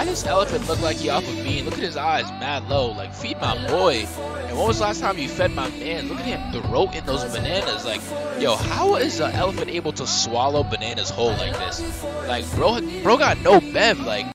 why does Elephant look like he off of bean? Look at his eyes, mad low. Like, feed my boy. And when was the last time you fed my man? Look at him throat in those bananas. Like, yo, how is an elephant able to swallow bananas whole like this? Like, bro got no bev. Like,